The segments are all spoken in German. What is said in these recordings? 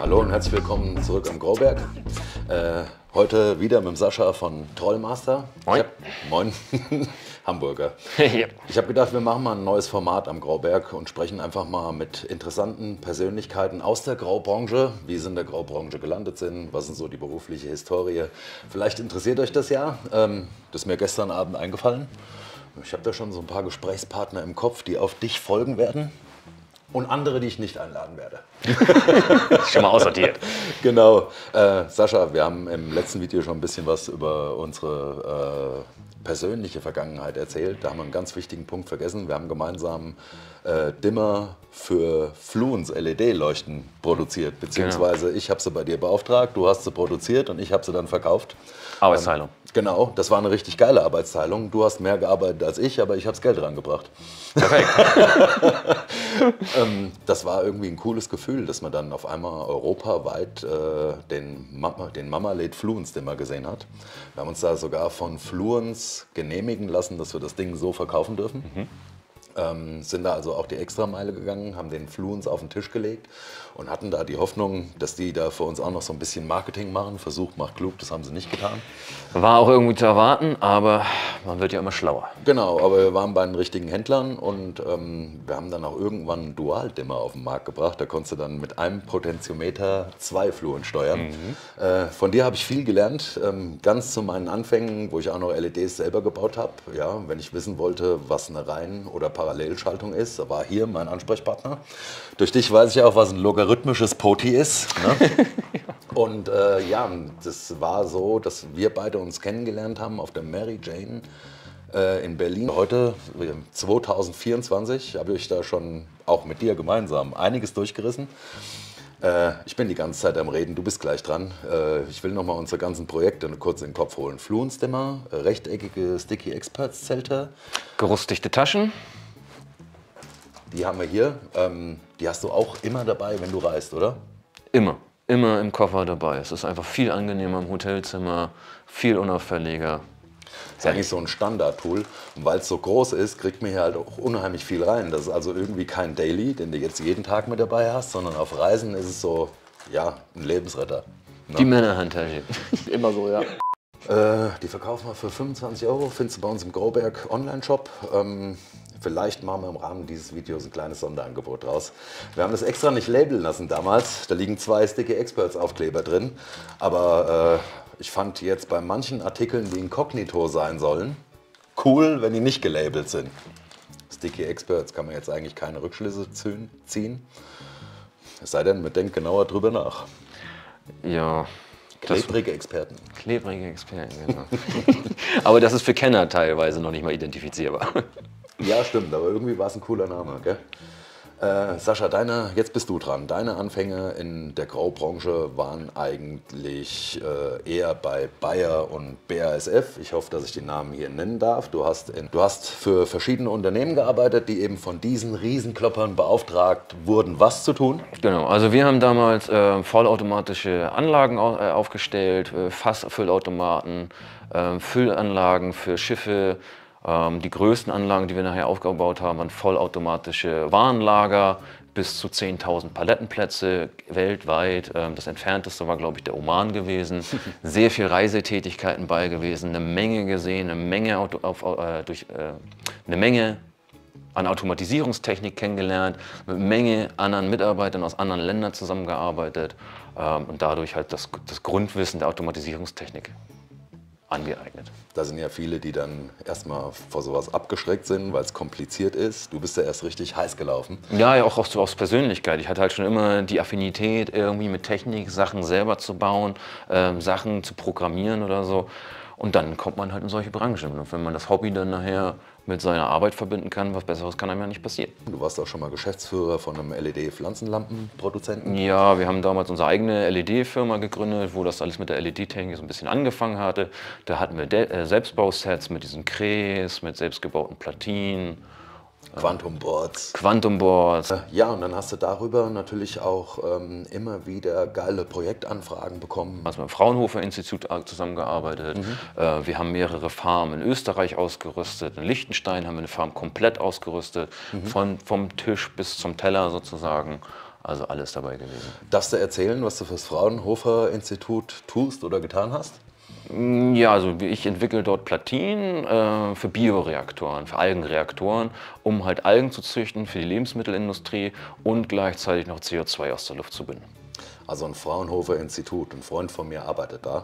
Hallo und herzlich willkommen zurück am Grauberg. Heute wieder mit dem Sascha von Trollmaster. Moin. Moin, Hamburger. Ja. Ich habe gedacht, wir machen mal ein neues Format am Grauberg und sprechen einfach mal mit interessanten Persönlichkeiten aus der Graubranche, wie sie in der Graubranche gelandet sind, was ist so die berufliche Historie. Vielleicht interessiert euch das ja. Das ist mir gestern Abend eingefallen. Ich habe da schon so ein paar Gesprächspartner im Kopf, die auf dich folgen werden. Und andere, die ich nicht einladen werde. Schon mal aussortiert. Genau. Sascha, wir haben im letzten Video schon ein bisschen was über unsere persönliche Vergangenheit erzählt. Da haben wir einen ganz wichtigen Punkt vergessen. Wir haben gemeinsam Dimmer für Fluence LED-Leuchten produziert. Beziehungsweise ich habe sie bei dir beauftragt, du hast sie produziert und ich habe sie dann verkauft. Arbeitsteilung. Genau, das war eine richtig geile Arbeitsteilung. Du hast mehr gearbeitet als ich, aber ich habe das Geld rangebracht. Perfekt. Das war irgendwie ein cooles Gefühl, dass man dann auf einmal europaweit den Mama LED Fluence Dimmer gesehen hat. Wir haben uns da sogar von Fluence genehmigen lassen, dass wir das Ding so verkaufen dürfen. Sind da also auch die Extrameile gegangen, haben den Fluence auf den Tisch gelegt und hatten da die Hoffnung, dass die da für uns auch noch so ein bisschen Marketing machen. Versuch macht klug, das haben sie nicht getan. War auch irgendwie zu erwarten, aber man wird ja immer schlauer. Genau, aber wir waren bei den richtigen Händlern und wir haben dann auch irgendwann einen Dual-Dimmer auf den Markt gebracht. Da konntest du dann mit einem Potentiometer 2 Fluence steuern. Von dir habe ich viel gelernt, ganz zu meinen Anfängen, wo ich auch noch LEDs selber gebaut habe. Ja, wenn ich wissen wollte, was eine Rein- oder Parallelschaltung ist, da war hier mein Ansprechpartner. Durch dich weiß ich auch, was ein logarithmisches POTI ist. Ne? Und ja, das war so, dass wir beide uns kennengelernt haben auf der Mary Jane in Berlin. Heute, 2024, habe ich da schon auch mit dir gemeinsam einiges durchgerissen. Ich bin die ganze Zeit am Reden, du bist gleich dran. Ich will nochmal unsere ganzen Projekte kurz in den Kopf holen. Fluence Dimmer, rechteckige Sticky Experts Zelte. Gerüstdichte Taschen. Die haben wir hier. Die hast du auch immer dabei, wenn du reist, oder? Immer. Immer im Koffer dabei. Es ist einfach viel angenehmer im Hotelzimmer, viel unauffälliger. Das ist eigentlich so ein Standard-Tool. Und weil es so groß ist, kriegt man hier halt auch unheimlich viel rein. Das ist also irgendwie kein Daily, den du jetzt jeden Tag mit dabei hast, sondern auf Reisen ist es so, ja, ein Lebensretter. Ne? Die Männerhandtasche. Immer so, ja. Die verkaufen wir für 25 €, findest du bei uns im Grauberg Online-Shop. Vielleicht machen wir im Rahmen dieses Videos ein kleines Sonderangebot draus. Wir haben das extra nicht labeln lassen damals. Da liegen 2 Sticky Experts Aufkleber drin. Aber ich fand jetzt bei manchen Artikeln, die inkognito sein sollen, cool, wenn die nicht gelabelt sind. Sticky Experts kann man jetzt eigentlich keine Rückschlüsse ziehen. Es sei denn, man denkt genauer drüber nach. Ja. Klebrige Experten. Klebrige Experten, genau. Aber das ist für Kenner teilweise noch nicht mal identifizierbar. Ja, stimmt, aber irgendwie war es ein cooler Name, gell? Sascha, jetzt bist du dran. Deine Anfänge in der Graubranche waren eigentlich eher bei Bayer und BASF. Ich hoffe, dass ich den Namen hier nennen darf. Du hast für verschiedene Unternehmen gearbeitet, die eben von diesen Riesenkloppern beauftragt wurden, was zu tun. Genau, also wir haben damals vollautomatische Anlagen aufgestellt, Fassfüllautomaten, Füllanlagen für Schiffe. Die größten Anlagen, die wir nachher aufgebaut haben, waren vollautomatische Warenlager, bis zu 10.000 Palettenplätze weltweit. Das entfernteste war, glaube ich, der Oman gewesen. Sehr viel Reisetätigkeiten bei gewesen, eine Menge gesehen, eine Menge an Automatisierungstechnik kennengelernt, mit einer Menge anderen Mitarbeitern aus anderen Ländern zusammengearbeitet und dadurch halt das Grundwissen der Automatisierungstechnik angeeignet. Da sind ja viele, die dann erstmal vor sowas abgeschreckt sind, weil es kompliziert ist. Du bist ja erst richtig heiß gelaufen. Ja, auch aus Persönlichkeit. Ich hatte halt schon immer die Affinität, irgendwie mit Technik Sachen selber zu bauen, Sachen zu programmieren oder so. Und dann kommt man halt in solche Branchen. Und wenn man das Hobby dann nachher mit seiner Arbeit verbinden kann, was Besseres kann einem ja nicht passieren. Du warst auch schon mal Geschäftsführer von einem LED-Pflanzenlampenproduzenten. Ja, wir haben damals unsere eigene LED-Firma gegründet, wo das alles mit der LED-Technik so ein bisschen angefangen hatte. Da hatten wir Selbstbausets mit diesen Kräs, mit selbstgebauten Platinen. Quantum Boards. Quantum Boards. Ja, und dann hast du darüber natürlich auch immer wieder geile Projektanfragen bekommen. Also mit dem Fraunhofer Institut zusammengearbeitet. Wir haben mehrere Farmen in Österreich ausgerüstet. In Liechtenstein haben wir eine Farm komplett ausgerüstet, vom Tisch bis zum Teller sozusagen. Also alles dabei gewesen. Darfst du erzählen, was du fürs Fraunhofer-Institut tust oder getan hast? Ja, also ich entwickle dort Platinen für Bioreaktoren, für Algenreaktoren, um halt Algen zu züchten für die Lebensmittelindustrie und gleichzeitig noch CO2 aus der Luft zu binden. Also ein Fraunhofer-Institut, ein Freund von mir arbeitet da.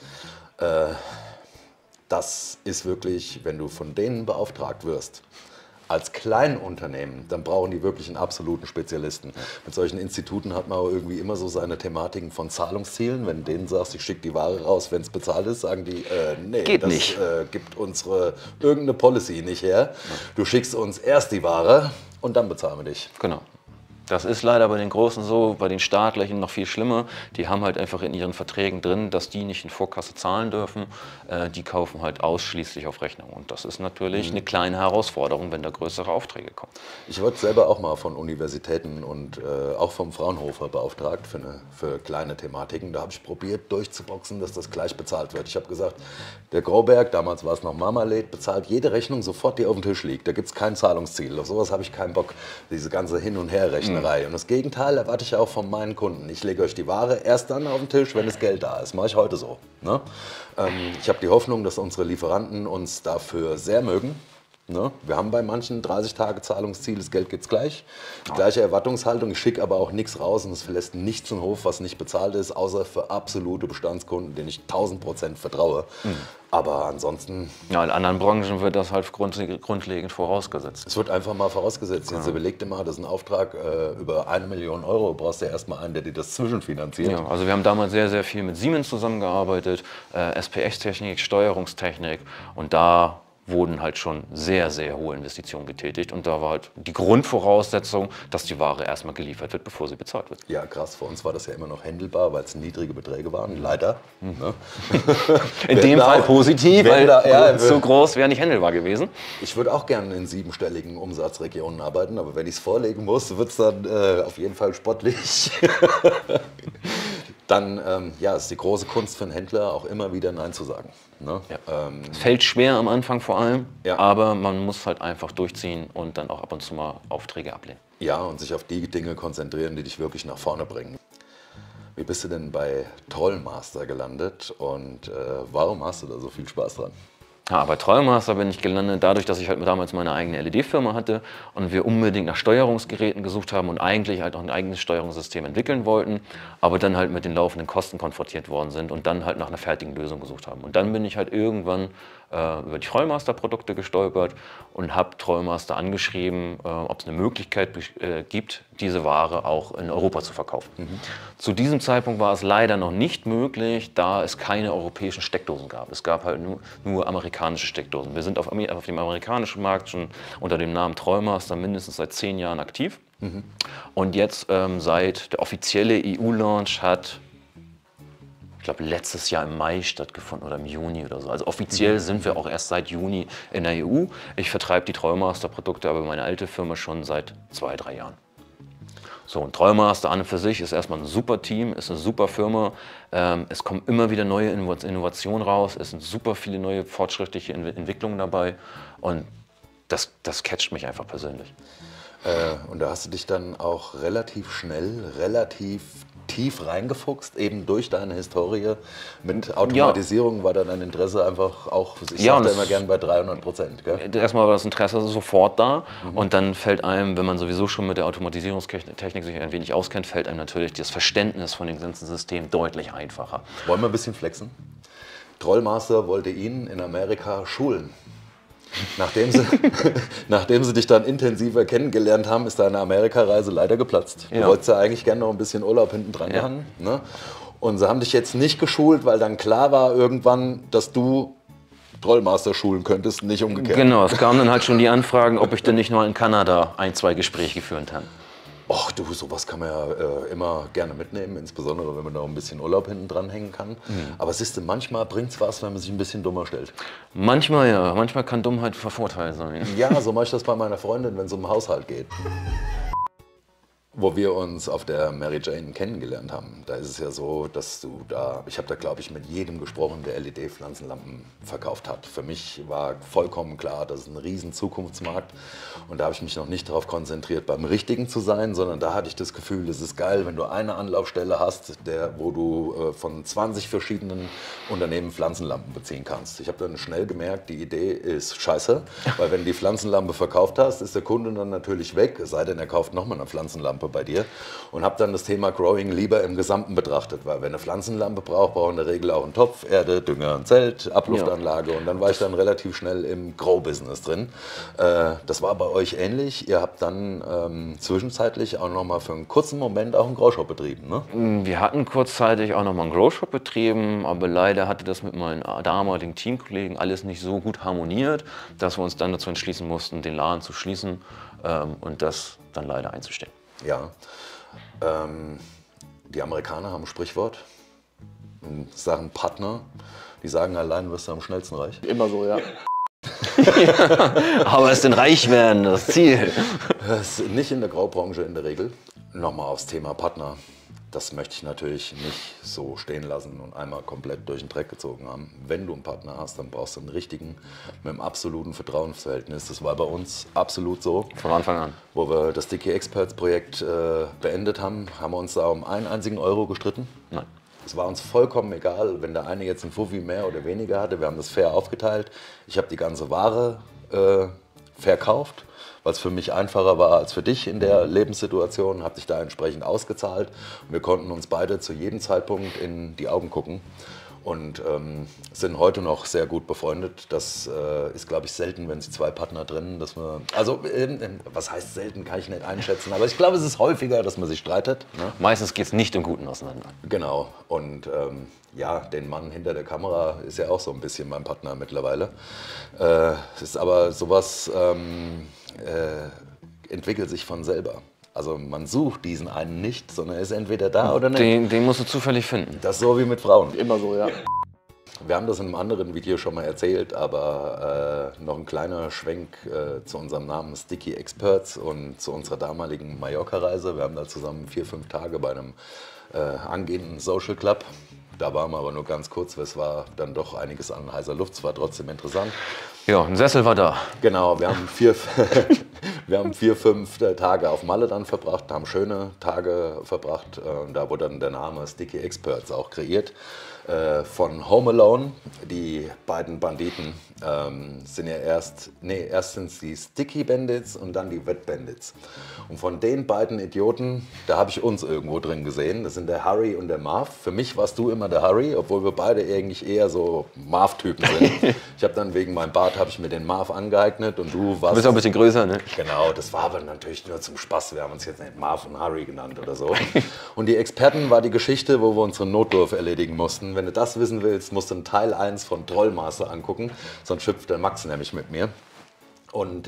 Das ist wirklich, wenn du von denen beauftragt wirst, als Kleinunternehmen, dann brauchen die wirklich einen absoluten Spezialisten. Mit solchen Instituten hat man aber irgendwie immer so seine Thematiken von Zahlungszielen. Wenn du denen sagst, ich schicke die Ware raus, wenn es bezahlt ist, sagen die, nee, Geht das nicht. Gibt unsere irgendeine Policy nicht her. Du schickst uns erst die Ware und dann bezahlen wir dich. Genau. Das ist leider bei den Großen so, bei den Staatlichen noch viel schlimmer. Die haben halt einfach in ihren Verträgen drin, dass die nicht in Vorkasse zahlen dürfen. Die kaufen halt ausschließlich auf Rechnung. Und das ist natürlich eine kleine Herausforderung, wenn da größere Aufträge kommen. Ich wurde selber auch mal von Universitäten und auch vom Fraunhofer beauftragt für kleine Thematiken. Da habe ich probiert durchzuboxen, dass das gleich bezahlt wird. Ich habe gesagt, der Grauberg, damals war es noch Marmalade, bezahlt jede Rechnung sofort, die auf dem Tisch liegt. Da gibt es kein Zahlungsziel. Auf sowas habe ich keinen Bock, diese ganze Hin- und Herrechnerei. Und das Gegenteil erwarte ich auch von meinen Kunden. Ich lege euch die Ware erst dann auf den Tisch, wenn das Geld da ist. Mache ich heute so. Ne? Ich habe die Hoffnung, dass unsere Lieferanten uns dafür sehr mögen. Ne? Wir haben bei manchen 30 Tage Zahlungsziel, das Geld gibt es gleich. Die gleiche Erwartungshaltung, ich schicke aber auch nichts raus und es verlässt nichts in den Hof, was nicht bezahlt ist, außer für absolute Bestandskunden, denen ich 1000% vertraue. Aber ansonsten... Ja, in anderen Branchen wird das halt grundlegend vorausgesetzt. Es wird einfach mal vorausgesetzt. Jetzt überleg dir mal, das ist ein Auftrag über 1 Million Euro. Du brauchst ja erstmal einen, der dir das zwischenfinanziert. Ja, also wir haben damals sehr, sehr viel mit Siemens zusammengearbeitet, SPX-Technik, Steuerungstechnik und da wurden halt schon sehr, sehr hohe Investitionen getätigt und da war halt die Grundvoraussetzung, dass die Ware erstmal geliefert wird, bevor sie bezahlt wird. Ja, krass. Für uns war das ja immer noch händelbar, weil es niedrige Beträge waren. Leider. Ne? In dem Fall positiv, weil ja, so groß wäre nicht händelbar gewesen. Ich würde auch gerne in 7-stelligen Umsatzregionen arbeiten, aber wenn ich es vorlegen muss, wird es dann auf jeden Fall sportlich. Dann ja, ist die große Kunst für einen Händler auch immer wieder Nein zu sagen. Ne? Ja. Es fällt schwer am Anfang vor allem, Ja. aber man muss halt einfach durchziehen und dann auch ab und zu mal Aufträge ablehnen. Ja, und sich auf die Dinge konzentrieren, die dich wirklich nach vorne bringen. Wie bist du denn bei Trollmaster gelandet und warum hast du da so viel Spaß dran? Ja, bei Trollmaster bin ich gelandet, dadurch, dass ich halt damals meine eigene LED-Firma hatte und wir unbedingt nach Steuerungsgeräten gesucht haben und eigentlich halt auch ein eigenes Steuerungssystem entwickeln wollten, aber dann halt mit den laufenden Kosten konfrontiert worden sind und dann halt nach einer fertigen Lösung gesucht haben. Und dann bin ich halt irgendwann über die Trollmaster-Produkte gestolpert und habe Trollmaster angeschrieben, ob es eine Möglichkeit gibt, diese Ware auch in Europa zu verkaufen. Zu diesem Zeitpunkt war es leider noch nicht möglich, da es keine europäischen Steckdosen gab. Es gab halt nur amerikanische Steckdosen. Wir sind auf dem amerikanischen Markt schon unter dem Namen Trollmaster mindestens seit 10 Jahren aktiv. Und jetzt seit der offizielle EU-Launch hat, ich glaube, letztes Jahr im Mai stattgefunden oder im Juni oder so. Also offiziell sind wir auch erst seit Juni in der EU. Ich vertreibe die Trollmaster-Produkte, aber meine alte Firma schon seit 2, 3 Jahren. So, und Trollmaster an und für sich ist erstmal ein super Team, ist eine super Firma. Es kommen immer wieder neue Innovationen raus, es sind super viele neue fortschrittliche Entwicklungen dabei und das catcht mich einfach persönlich. Und da hast du dich dann auch relativ schnell, relativ tief reingefuchst, eben durch deine Historie. Mit Automatisierung war da dein Interesse einfach auch, ich sage immer gern bei 300%. Gell? Erstmal war das Interesse sofort da und dann fällt einem, wenn man sowieso schon mit der Automatisierungstechnik sich ein wenig auskennt, fällt einem natürlich das Verständnis von dem ganzen System deutlich einfacher. Wollen wir ein bisschen flexen? Trollmaster wollte ihn in Amerika schulen. Nachdem sie dich dann intensiver kennengelernt haben, ist deine Amerikareise leider geplatzt. Du wolltest ja eigentlich gerne noch ein bisschen Urlaub hinten dran haben. Ne? Und sie haben dich jetzt nicht geschult, weil dann klar war irgendwann, dass du Trollmaster schulen könntest, nicht umgekehrt. Genau, es kamen dann halt schon die Anfragen, ob ich denn nicht mal in Kanada 1, 2 Gespräche geführt habe. Ach du, sowas kann man ja immer gerne mitnehmen, insbesondere wenn man da ein bisschen Urlaub hinten dran hängen kann. Aber siehst du, manchmal bringt es was, wenn man sich ein bisschen dummer stellt. Manchmal ja, manchmal kann Dummheit von Vorteil sein. Ja, so mache ich das bei meiner Freundin, wenn es um den Haushalt geht. Wo wir uns auf der Mary Jane kennengelernt haben, da ist es ja so, dass ich habe da glaube ich mit jedem gesprochen, der LED-Pflanzenlampen verkauft hat. Für mich war vollkommen klar, das ist ein riesen Zukunftsmarkt und da habe ich mich noch nicht darauf konzentriert, beim Richtigen zu sein, sondern da hatte ich das Gefühl, das ist geil, wenn du eine Anlaufstelle hast, wo du von 20 verschiedenen Unternehmen Pflanzenlampen beziehen kannst. Ich habe dann schnell gemerkt, die Idee ist scheiße, weil wenn du die Pflanzenlampe verkauft hast, ist der Kunde dann natürlich weg, es sei denn, er kauft nochmal eine Pflanzenlampe bei dir und habe dann das Thema Growing lieber im Gesamten betrachtet, weil wenn eine Pflanzenlampe braucht in der Regel auch einen Topf, Erde, Dünger, ein Zelt, Abluftanlage und dann war ich dann relativ schnell im Grow-Business drin. Das war bei euch ähnlich. Ihr habt dann zwischenzeitlich auch noch mal für einen kurzen Moment auch einen Grow-Shop betrieben, ne? Wir hatten kurzzeitig auch noch mal einen Grow-Shop betrieben, aber leider hatte das mit meinen damaligen Teamkollegen alles nicht so gut harmoniert, dass wir uns dann dazu entschließen mussten, den Laden zu schließen und das dann leider einzustellen. Ja, die Amerikaner haben ein Sprichwort in Sachen Partner. Die sagen, allein wirst du am schnellsten reich. Immer so, ja. Aber es ist denn reich werden, das Ziel. Das ist nicht in der Graubranche in der Regel. Nochmal aufs Thema Partner. Das möchte ich natürlich nicht so stehen lassen und einmal komplett durch den Dreck gezogen haben. Wenn du einen Partner hast, dann brauchst du einen richtigen, mit einem absoluten Vertrauensverhältnis. Das war bei uns absolut so. Von Anfang an. Wo wir das Sticky Experts Projekt beendet haben, haben wir uns da um einen einzigen Euro gestritten. Nein. Es war uns vollkommen egal, wenn der eine jetzt einen Fuffi mehr oder weniger hatte. Wir haben das fair aufgeteilt. Ich habe die ganze Ware verkauft, weil es für mich einfacher war als für dich in der Lebenssituation, habe dich da entsprechend ausgezahlt. Und wir konnten uns beide zu jedem Zeitpunkt in die Augen gucken und sind heute noch sehr gut befreundet. Das ist, glaube ich, selten, wenn sich zwei Partner trennen. Dass man, also, was heißt selten, kann ich nicht einschätzen, aber ich glaube, es ist häufiger, dass man sich streitet. Ne? Meistens geht es nicht im Guten auseinander. Genau. Und ja, den Mann hinter der Kamera ist ja auch so ein bisschen mein Partner mittlerweile. Es ist aber sowas entwickelt sich von selber. Also man sucht diesen einen nicht, sondern er ist entweder da oder nicht. Den musst du zufällig finden. Das ist so wie mit Frauen. Immer so, ja. Wir haben das in einem anderen Video schon mal erzählt, aber noch ein kleiner Schwenk zu unserem Namen Sticky Experts und zu unserer damaligen Mallorca-Reise. Wir haben da zusammen 4-5 Tage bei einem angehenden Social Club. Da waren wir aber nur ganz kurz, weil es war dann doch einiges an heißer Luft. Es war trotzdem interessant. Ja, ein Sessel war da. Genau, wir haben 4-5 Tage auf Malle dann verbracht, haben schöne Tage verbracht. Und da wurde dann der Name Sticky Experts auch kreiert. Von Home Alone. Die beiden Banditen sind ja erst sind es die Sticky Bandits und dann die Wet Bandits. Und von den beiden Idioten, da habe ich uns irgendwo drin gesehen. Das sind der Harry und der Marv. Für mich warst du immer der Harry, obwohl wir beide eigentlich eher so Marv-Typen sind. Ich habe dann wegen meinem Bart habe ich mir den Marv angeeignet und du warst... Du bist auch ein bisschen größer, ne? Genau, das war aber natürlich nur zum Spaß. Wir haben uns jetzt nicht Marv und Harry genannt oder so. Und die Experten war die Geschichte, wo wir unseren Notdurf erledigen mussten. Wenn du das wissen willst, musst du einen Teil 1 von Trollmaster angucken, sonst schüpft der Max nämlich mit mir. Und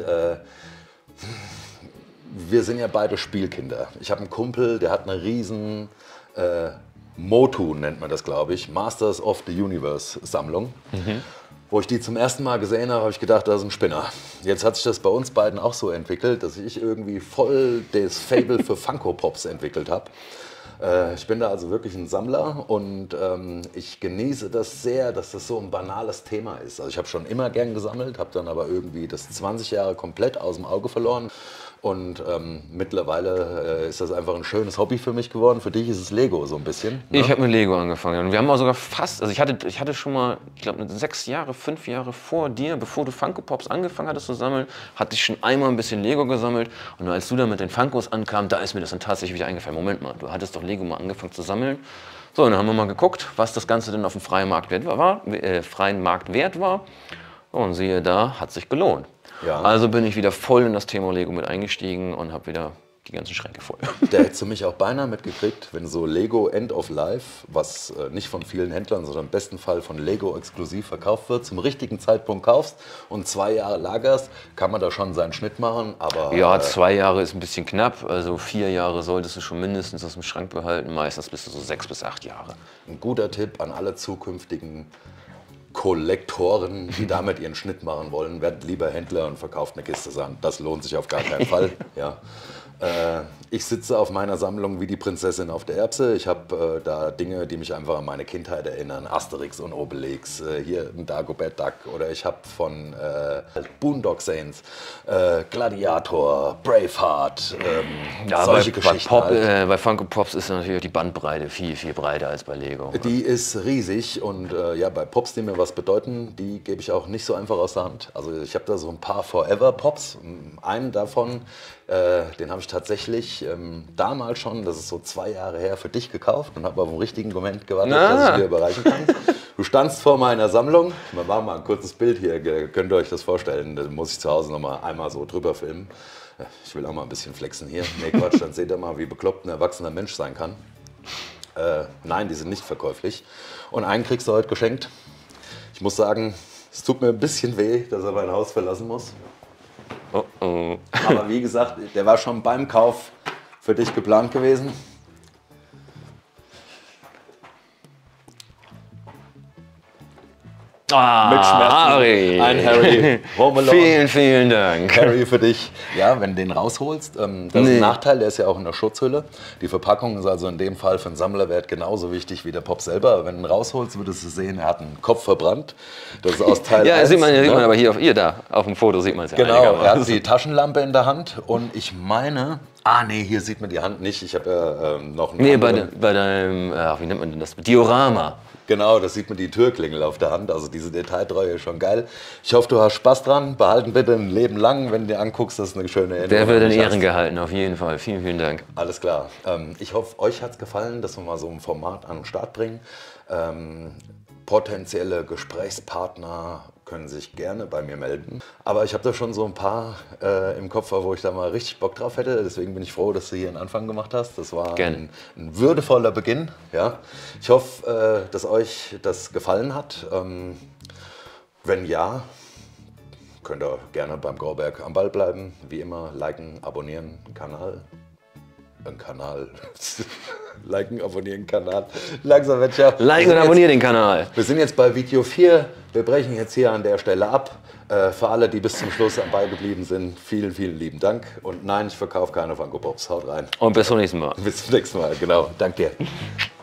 wir sind ja beide Spielkinder. Ich habe einen Kumpel, der hat eine riesen Motu, nennt man das, glaube ich, Masters of the Universe Sammlung. Wo ich die zum ersten Mal gesehen habe, habe ich gedacht, das ist ein Spinner. Jetzt hat sich das bei uns beiden auch so entwickelt, dass ich irgendwie voll das Fable für Funko Pops entwickelt habe. Ich bin da also wirklich ein Sammler und ich genieße das sehr, dass das so ein banales Thema ist. Also ich habe schon immer gern gesammelt, habe dann aber irgendwie das 20 Jahre komplett aus dem Auge verloren. Und mittlerweile ist das einfach ein schönes Hobby für mich geworden. Für dich ist es Lego so ein bisschen. Ne? Ich habe mit Lego angefangen. Und wir haben auch sogar fast, also ich hatte schon mal, ich glaube 5 Jahre vor dir, bevor du Funko Pops angefangen hattest zu sammeln, hatte ich schon einmal ein bisschen Lego gesammelt. Und als du dann mit den Funkos ankamst, da ist mir das dann tatsächlich wieder eingefallen. Moment mal, du hattest doch Lego mal angefangen zu sammeln. So, und dann haben wir mal geguckt, was das Ganze denn auf dem freien Markt wert war. Und siehe da, hat sich gelohnt. Ja. Also bin ich wieder voll in das Thema Lego mit eingestiegen und habe wieder die ganzen Schränke voll. Da hättest du mich auch beinahe mitgekriegt, wenn so Lego End of Life, was nicht von vielen Händlern, sondern im besten Fall von Lego exklusiv verkauft wird, zum richtigen Zeitpunkt kaufst und 2 Jahre lagerst, kann man da schon seinen Schnitt machen. Aber ja, 2 Jahre ist ein bisschen knapp, also 4 Jahre solltest du schon mindestens aus dem Schrank behalten, meistens bist du so 6 bis 8 Jahre. Ein guter Tipp an alle zukünftigen Kollektoren, die damit ihren Schnitt machen wollen, werdet lieber Händler und verkauft eine Kiste Sand. Das lohnt sich auf gar keinen Fall. Ja. Ich sitze auf meiner Sammlung wie die Prinzessin auf der Erbse. Ich habe da Dinge, die mich einfach an meine Kindheit erinnern. Asterix und Obelix, hier ein Dagobert Duck. Oder ich habe von Boondock Saints, Gladiator, Braveheart, solche Geschichten. Bei Funko Pops ist natürlich die Bandbreite viel, viel breiter als bei Lego. Die ist riesig und ja, bei Pops, die mir was bedeuten, die gebe ich auch nicht so einfach aus der Hand. Also ich habe da so ein paar Forever Pops. Einen davon, den habe ich tatsächlich damals schon, das ist so 2 Jahre her, für dich gekauft und habe auf den richtigen Moment gewartet, dass ich dir überreichen kann. Du standst vor meiner Sammlung. Wir machen mal ein kurzes Bild hier, könnt ihr euch das vorstellen. Da muss ich zu Hause noch mal einmal so drüber filmen. Ich will auch mal ein bisschen flexen hier. Nee, Quatsch, dann seht ihr mal, wie bekloppt ein erwachsener Mensch sein kann. Nein, die sind nicht verkäuflich. Und einen kriegst du heute geschenkt. Ich muss sagen, es tut mir ein bisschen weh, dass er mein Haus verlassen muss. Oh oh. Aber wie gesagt, der war schon beim Kauf für dich geplant gewesen. Mit Schmerzen. Harry. Ein Harry. Home Alone. Vielen, vielen Dank. Harry für dich. Ja, wenn du den rausholst, das ist ein Nachteil, der ist ja auch in der Schutzhülle. Die Verpackung ist also in dem Fall für einen Sammlerwert genauso wichtig wie der Pop selber. Wenn du ihn rausholst, würdest du sehen, er hat einen Kopf verbrannt. Das ist aus Teil Ja, 1, sieht man ne? aber hier da auf dem Foto sieht man es ja. Genau, er hat die Taschenlampe in der Hand und ich meine, nee, hier sieht man die Hand nicht. Ich habe ja noch einen anderen. bei deinem, wie nennt man denn das? Diorama. Genau, das sieht man die Türklingel auf der Hand, also diese Detailtreue ist schon geil. Ich hoffe, du hast Spaß dran, behalten bitte ein Leben lang, wenn du dir anguckst, das ist eine schöne Erinnerung. Der wird in Ehren gehalten, auf jeden Fall. Vielen, vielen Dank. Alles klar. Ich hoffe, euch hat es gefallen, dass wir mal so ein Format an den Start bringen. Potenzielle Gesprächspartner können sich gerne bei mir melden. Aber ich habe da schon so ein paar im Kopf, wo ich da mal richtig Bock drauf hätte. Deswegen bin ich froh, dass du hier einen Anfang gemacht hast. Das war ein würdevoller Beginn. Ja. Ich hoffe, dass euch das gefallen hat. Wenn ja, könnt ihr gerne beim Grauberg am Ball bleiben. Wie immer, liken, abonnieren, Kanal. Liken, abonnieren, Kanal. Langsam wird ja. Liken und abonnieren den Kanal. Wir sind jetzt bei Video 4. Wir brechen jetzt hier an der Stelle ab. Für alle, die bis zum Schluss dabei geblieben sind, vielen, vielen lieben Dank. Und nein, ich verkaufe keine Funko Pops. Haut rein. Und bis zum nächsten Mal. Bis zum nächsten Mal, genau. Danke dir.